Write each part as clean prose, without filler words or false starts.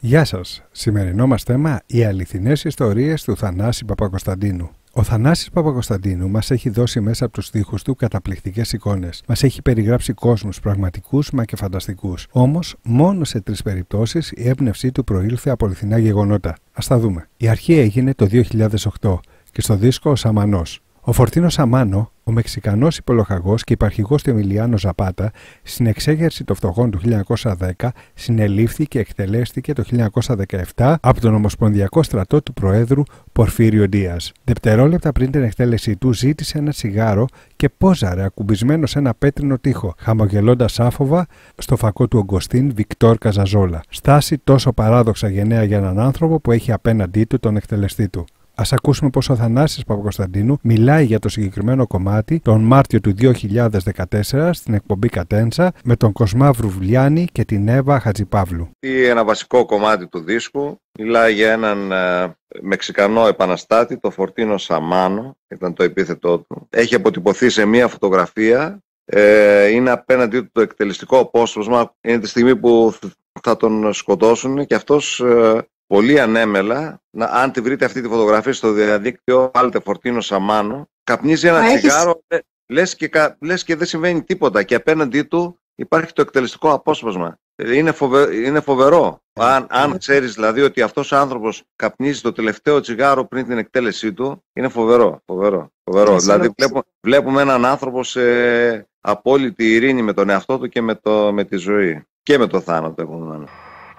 Γεια σας. Σημερινό μας θέμα: οι αληθινές ιστορίες του Θανάση Παπακοσταντίνου. Ο Θανάσης Παπακοσταντίνου μας έχει δώσει μέσα από τους στίχους του καταπληκτικές εικόνες. Μας έχει περιγράψει κόσμους πραγματικούς μα και φανταστικούς. Όμως, μόνο σε 3 περιπτώσεις η έμπνευσή του προήλθε από αληθινά γεγονότα. Ας τα δούμε. Η αρχή έγινε το 2008 και στο δίσκο «Ο Σαμανός». Ο Φορτίνο Σαμάνο, ο Μεξικανός υπολοχαγός και υπαρχηγός του Εμιλιάνο Ζαπάτα, στην εξέγερση των φτωχών του 1910, συνελήφθη και εκτελέστηκε το 1917 από τον Ομοσπονδιακό στρατό του Προέδρου Πορφύριο Ντίας. Δευτερόλεπτα πριν την εκτέλεσή του, ζήτησε ένα τσιγάρο και πόζαρε ακουμπισμένο σε ένα πέτρινο τοίχο, χαμογελώντας άφοβα στο φακό του Ογκοστίν Βικτόρ Καζαζόλα. Στάση τόσο παράδοξα γενναία για έναν άνθρωπο που έχει απέναντί του τον εκτελεστή του. Ας ακούσουμε πως ο Θανάσης Παπακοσταντίνου μιλάει για το συγκεκριμένο κομμάτι τον Μάρτιο του 2014 στην εκπομπή Κατέντσα με τον Κοσμά Βρουβλιάνη και την Εύα Χατζηπαύλου. Ένα βασικό κομμάτι του δίσκου μιλάει για έναν Μεξικανό επαναστάτη, το Φορτίνο Σαμάνο, ήταν το επίθετό του. Έχει αποτυπωθεί σε μία φωτογραφία, είναι απέναντί του το εκτελεστικό απόσπασμα, είναι τη στιγμή που θα τον σκοτώσουν και αυτός... πολύ ανέμελα, αν τη βρείτε αυτή τη φωτογραφία στο διαδίκτυο, βάλτε Φορτίνο Σαμάνο, καπνίζει ένα τσιγάρο, λες και δεν συμβαίνει τίποτα και απέναντί του υπάρχει το εκτελεστικό απόσπασμα. Είναι φοβερό. Αν ξέρεις δηλαδή ότι αυτός ο άνθρωπος καπνίζει το τελευταίο τσιγάρο πριν την εκτέλεσή του, είναι φοβερό. Δηλαδή βλέπουμε έναν άνθρωπο σε απόλυτη ειρήνη με τον εαυτό του και με τη ζωή και με το θάνατο επομένως.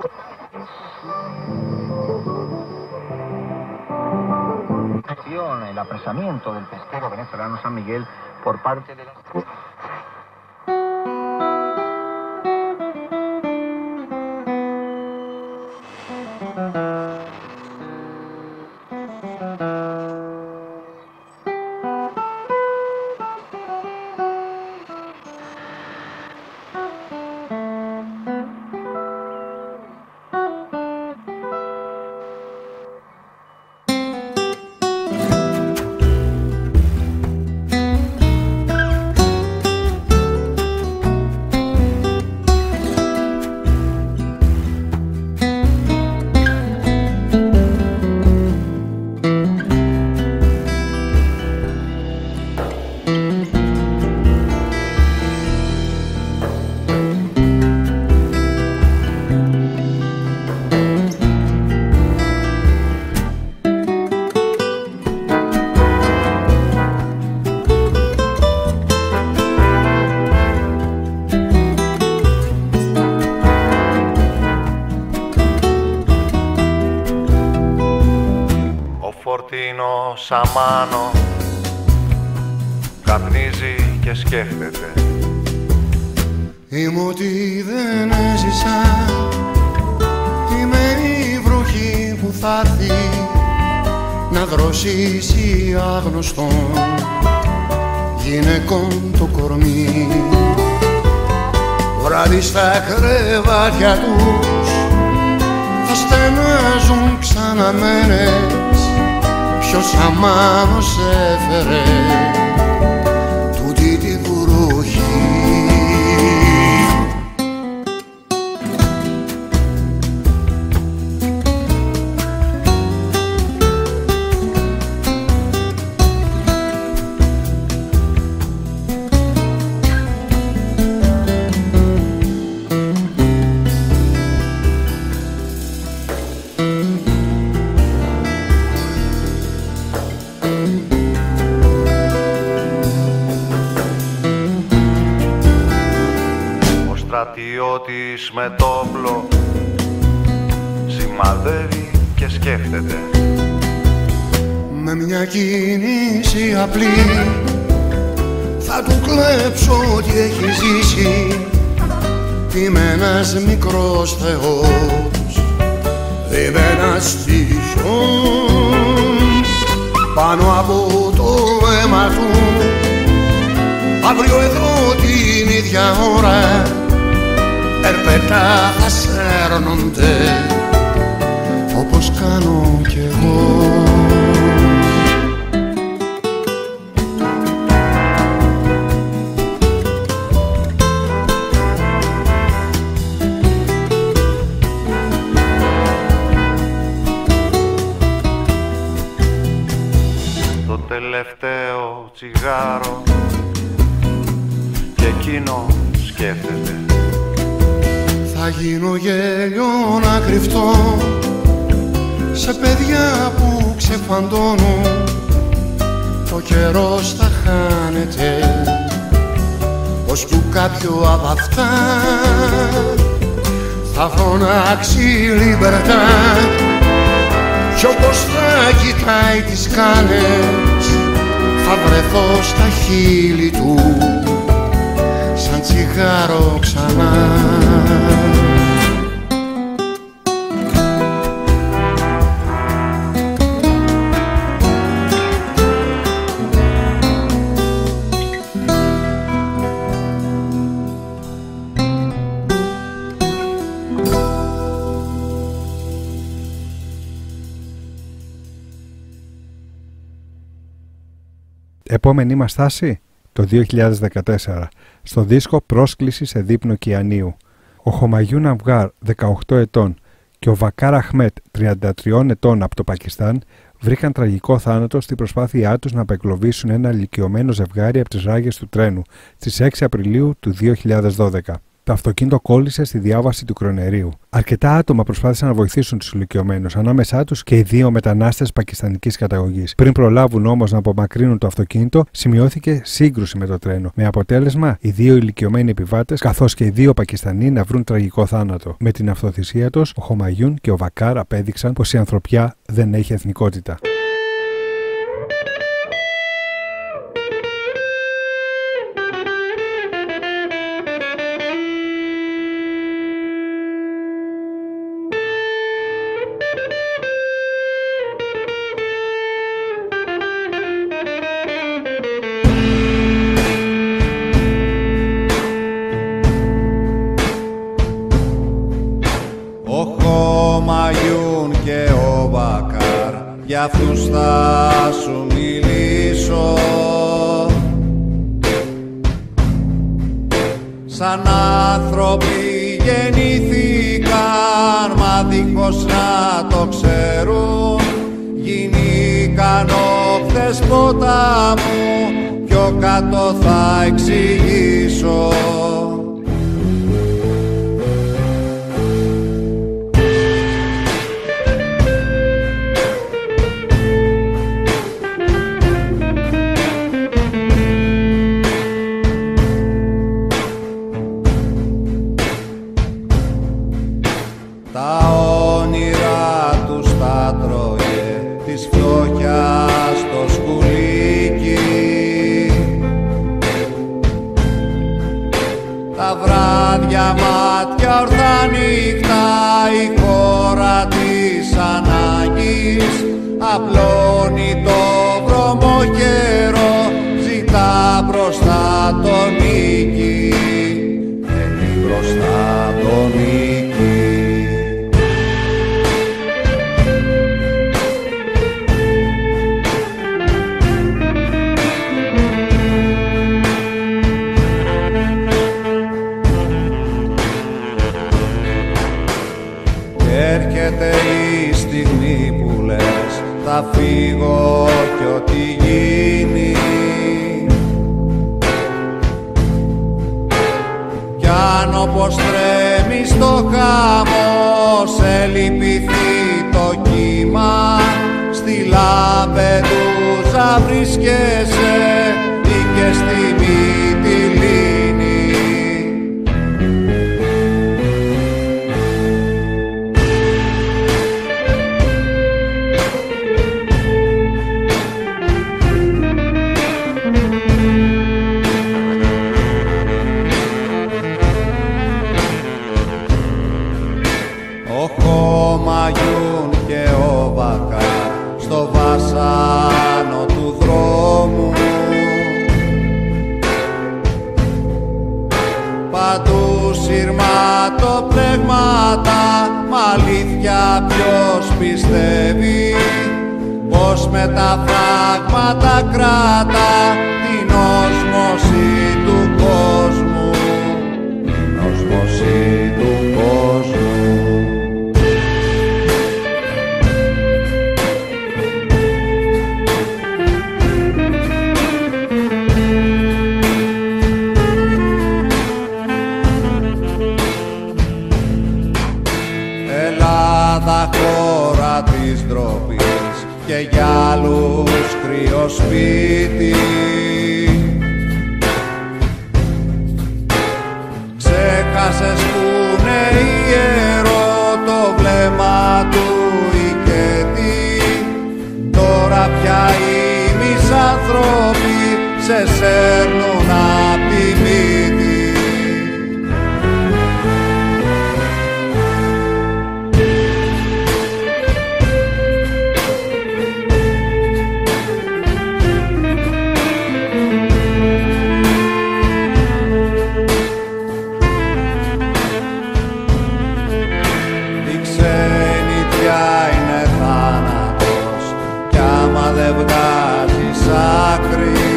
El apresamiento del pesquero venezolano San Miguel por parte de la... Φορτίνο Σαμάνο καπνίζει και σκέφτεται. Είμαι ότι δεν έζησα, είμαι η βροχή που θα έρθει να δροσίσει άγνωστον γυναικών το κορμί. Βράδυ στα κρεβάτια τους θα στενάζουν ξαναμένες. Ποιος Σαμάνος έφερε τούτη τη βροχή. Στρατιώτης με το όπλο σημαδεύει και σκέφτεται. Με μια κίνηση απλή θα του κλέψω ό,τι έχει ζήσει. Είμαι ένας μικρός θεός, είμαι ένας τυχιός. Πάνω από το αίμα του αύριο εδώ την ίδια ώρα ερπετά θα σέρνονται όπως κάνω κι εγώ. τσιγάρο και εκείνο σκέφτεται. Θα γίνω γέλιο να κρυφτώ σε παιδιά που ξεφαντώνουν, το καιρός θα χάνεται ώσπου κάποιο από αυτά θα φωνάξει λιμπερτά κι όπως θα κοιτάει τις σκάλες θα βρεθώ στα χείλη του σαν τσιγάρο ξανά. Επόμενη μας στάση, το 2014, στο δίσκο «Πρόσκληση σε δείπνο Κιανίου». Ο Χομαγιούν Αφγάρ, 18 ετών, και ο Βακάρ Αχμέτ, 33 ετών από το Πακιστάν, βρήκαν τραγικό θάνατο στην προσπάθειά τους να απεγκλωβίσουν ένα ηλικιωμένο ζευγάρι από τις ράγες του τρένου στις 6 Απριλίου του 2012. Το αυτοκίνητο κόλλησε στη διάβαση του κρονερίου. Αρκετά άτομα προσπάθησαν να βοηθήσουν τους ηλικιωμένους, ανάμεσά τους και οι δύο μετανάστες πακιστανικής καταγωγής. Πριν προλάβουν όμως να απομακρύνουν το αυτοκίνητο, σημειώθηκε σύγκρουση με το τρένο. Με αποτέλεσμα, οι δύο ηλικιωμένοι επιβάτες, καθώς και οι δύο Πακιστανοί, να βρουν τραγικό θάνατο. Με την αυτοθυσία τους, ο Χομαγιούν και ο Βακάρ απέδειξαν πως η ανθρωπιά δεν έχει εθνικότητα. Για αυτούς θα σου μιλήσω σαν άνθρωποι γεννήθηκαν μα δίχως να το ξέρουν γίνηκαν όχθες ποτάμου πιο κάτω θα εξηγήσω. Μάτια ορθά νύχτα η χώρα της ανάγκης απλώνει το βρωμοκαιρό ζητά μπροστά το νίκη θέλει μπροστά το νίκη. Έρχεται η στιγμή που λες θα φύγω κι ό,τι γίνει κι αν όπως τρέμει στο χάμο σε λυπηθεί το κύμα στη Λαμπεντούζα βρίσκεσαι ή και στη Μυτιλήνη. Χομαγιούν και ο Βακάρ στο βάσανο του δρόμου παντού σειρματοπλέγματα μ' αλήθεια ποιος πιστεύει πως με τα φράγματα κράτα την όσμωση του κόσμου, την όσμωση του κόσμου. σέρνουν απ' τη μύτη. Η ξενιτιά είναι θάνατος κι άμα δεν βγάζεις άκρη,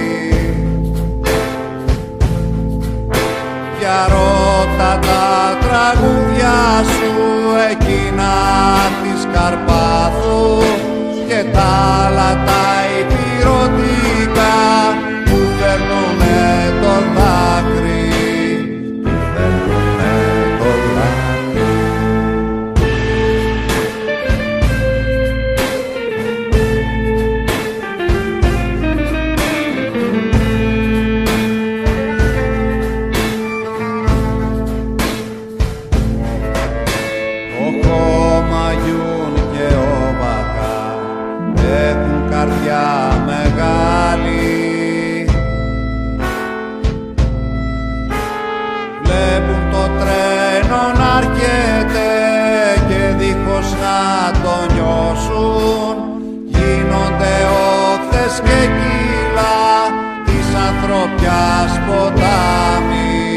για ρώτα τα τραγούδια σου εκείνα της Καρπάθου και τα άλλα τα υπηρωτικά που φέρνουνε το δάκρυ, που φέρνουνε το δάκρυ. Ο Χωμαγιούν και ο Βακά έχουν καρδιά μεγάλη, βλέπουν το τρένο να έρχεται και δίχως να το νιώσουν γίνονται όχθες και κύλα της ανθρωπιάς ποτάμι.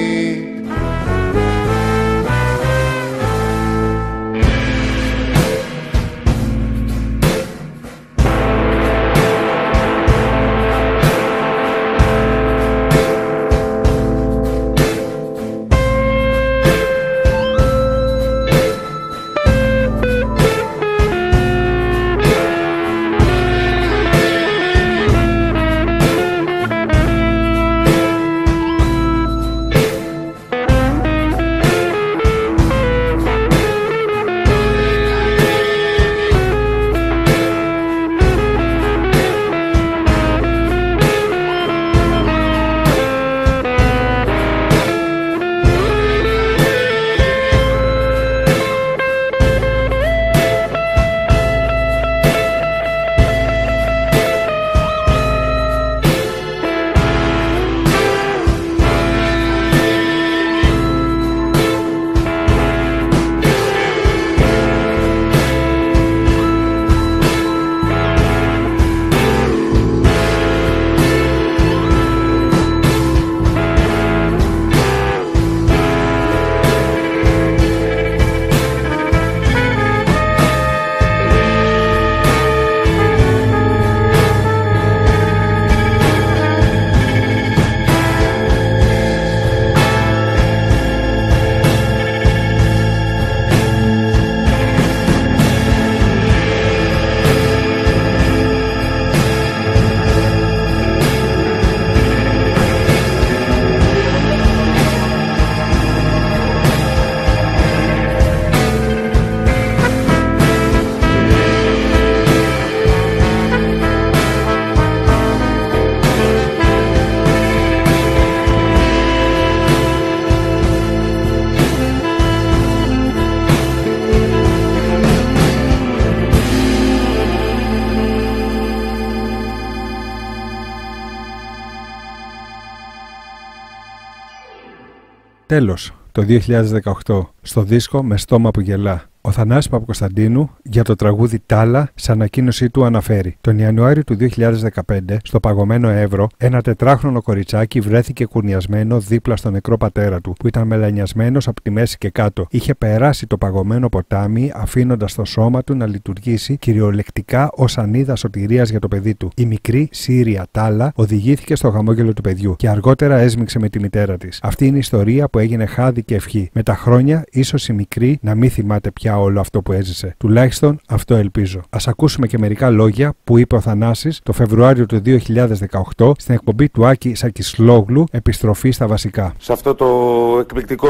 Τέλος, το 2018, στο δίσκο «Με στόμα που γελά». Ο Θανάσης Παπακοσταντίνου για το τραγούδι «Τάλα» σε ανακοίνωσή του αναφέρει: τον Ιανουάριο του 2015, στο παγωμένο Εύρο, ένα 4χρονο κοριτσάκι βρέθηκε κουρνιασμένο δίπλα στον νεκρό πατέρα του, που ήταν μελανιασμένος από τη μέση και κάτω. Είχε περάσει το παγωμένο ποτάμι, αφήνοντας το σώμα του να λειτουργήσει κυριολεκτικά ως ανίδα σωτηρίας για το παιδί του. Η μικρή Σύρια Τάλα οδηγήθηκε στο χαμόγελο του παιδιού και αργότερα έσμιξε με τη μητέρα της. Αυτή είναι η ιστορία που έγινε χάδι και ευχή. Με τα χρόνια, ίσως η μικρή να μην θυμάται πια όλο αυτό που έζησε. Τουλάχιστον αυτό ελπίζω. Ας ακούσουμε και μερικά λόγια που είπε ο Θανάσης το Φεβρουάριο του 2018 στην εκπομπή του Άκη Σακισλόγλου, «Επιστροφή στα βασικά». Σε αυτό το εκπληκτικό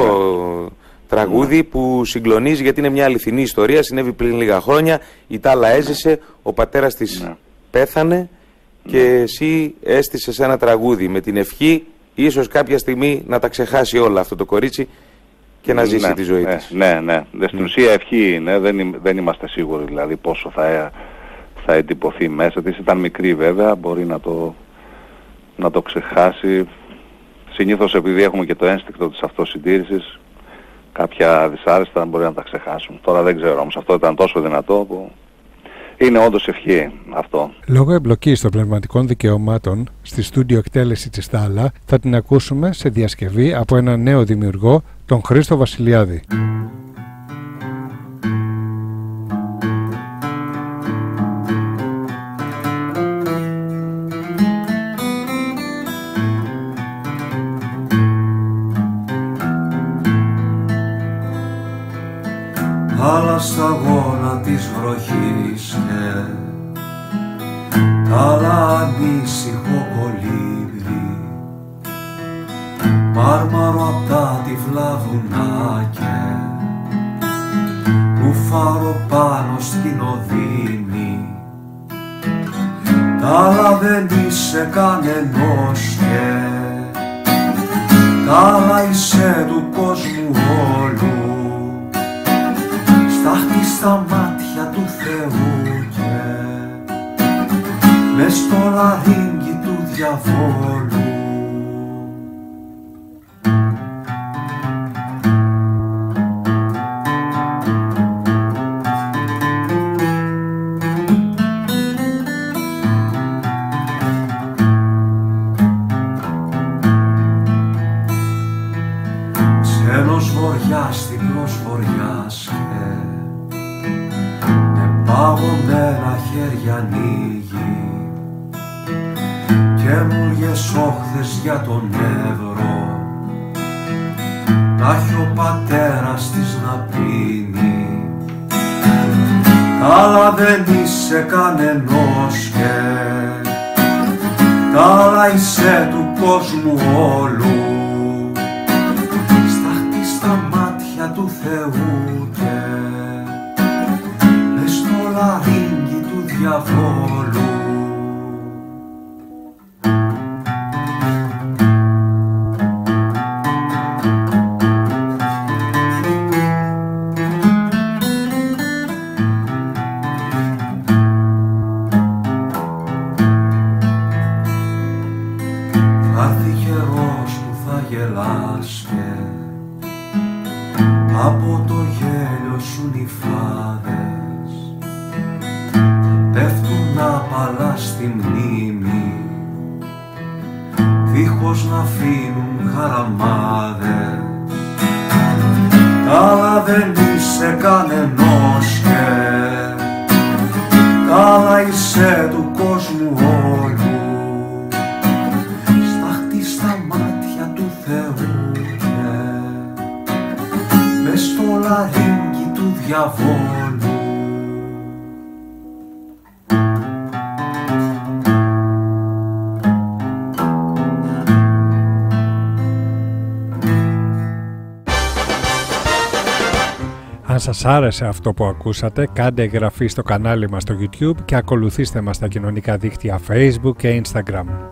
τραγούδι που συγκλονίζει, γιατί είναι μια αληθινή ιστορία, συνέβη πριν λίγα χρόνια. Η Τάλα έζησε, ο πατέρας της πέθανε και εσύ έστησες ένα τραγούδι με την ευχή ίσως κάποια στιγμή να τα ξεχάσει όλα αυτό το κορίτσι και να ζήσει τη ζωή της. Ναι. Στην ουσία ευχή είναι, δεν είμαστε σίγουροι δηλαδή πόσο θα εντυπωθεί μέσα της. Ήταν μικρή βέβαια, μπορεί να το ξεχάσει. Συνήθως επειδή έχουμε και το ένστικτο της αυτοσυντήρησης, κάποια δυσάρεστα μπορεί να τα ξεχάσουν. Τώρα δεν ξέρω, όμως αυτό ήταν τόσο δυνατό που είναι όντως ευχή αυτό. Λόγω εμπλοκής των πνευματικών δικαιωμάτων στη στούντιο εκτέλεση της Θάλα θα την ακούσουμε σε διασκευή από έναν νέο δημιουργό, τον Χρήστο Βασιλιάδη. Άλλα σταγόνα της βροχής και άλλα ανήσυχο κολύμπρι, μάρμαρο απ' τα τυφλά βουνάκια, ρουφάρο πάνω στην οδύνη. Τ' άλλα δεν είσαι κανενός και τ' άλλα είσαι του κόσμου όλου. Στάχτη στα μάτια του Θεού και μες στο λαρύγγι του διαβόλου. Ξένος βοριάς, τυφλός βοριάς παγωμένα χέρια ανοίγει καινούριες όχθες για τον Εύρο, να έχει ο πατέρας της να πίνει. Τ' άλλα δεν είσαι κανενός και τ' άλλα είσαι του κόσμου όλου. Στάχτη στα μάτια του Θεού και λαρύγγι του διαβόλου. Θα έρθει καιρός που θα γελάς και από το γέλιο σου νυφάδες πέφτουν απαλά στη μνήμη, δίχως να αφήνουν χαραμάδες. Τ' άλλα δεν είσαι κανενός και τ' άλλα είσαι του κόσμου όλου. Στάχτη στα μάτια του Θεού και μες στο λαρύγγι του διαβόλου. Αν σας άρεσε αυτό που ακούσατε, κάντε εγγραφή στο κανάλι μας στο YouTube και ακολουθήστε μας στα κοινωνικά δίκτυα Facebook και Instagram.